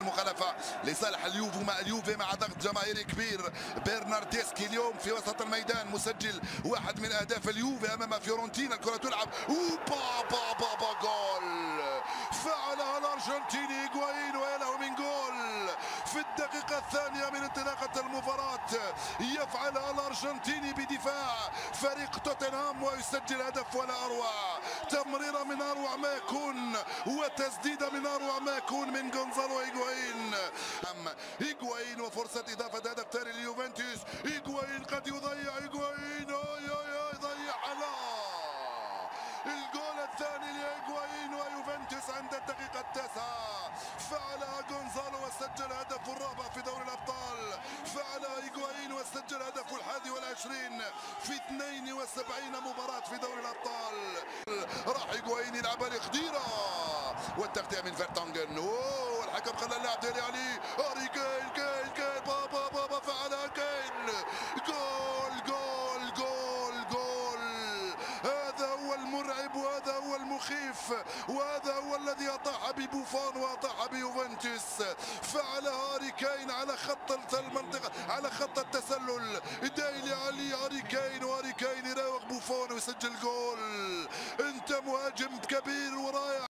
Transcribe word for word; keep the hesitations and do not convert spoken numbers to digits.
مخالفة لصالح اليوفي مع اليوفي مع ضغط جماهيري كبير. برناردسكي اليوم في وسط الميدان مسجل واحد من اهداف اليوفي امام فيورنتينا. الكرة تلعب وبا با با با جول، فعلها الارجنتيني هيغوايين ويله من جول في الدقيقة الثانية من انطلاقة المباراة. يفعلها الارجنتيني بدفاع فريق توتنهام ويسجل هدف ولا اروع. تمريرة من اروع ما يكون وتسديدة من اروع ما يكون من جونزالو هيغوايين. هيغوايين وفرصة إضافة هدف ثاني ليوفنتوس. هيغوايين قد يضيع هيغوايين اي اي اي ضيعها. لا، الجول الثاني لهيغوايين ويوفنتوس عند الدقيقة التاسعة. فعلها جونزالو وسجل هدفه الرابع في دوري الأبطال. فعلها هيغوايين وسجل هدفه الحادي والعشرين في اثنين وسبعين مباراة في دوري الأبطال. راح هيغوايين يلعبها لخديرة والتغطية من فيرتونغن. اوه، الحكم خلى اللاعب ديالي علي هاري كين كين كين بابا بابا فعلها كين. جول جول جول جول. هذا هو المرعب وهذا هو المخيف وهذا هو الذي أطاح ببوفون وأطاح بيوفنتوس. فعل هاري كين على خط المنطقة على خط التسلل. ديلي علي هاري كين وهاري كين يراوغ بوفون ويسجل جول. انت مهاجم كبير ورائع.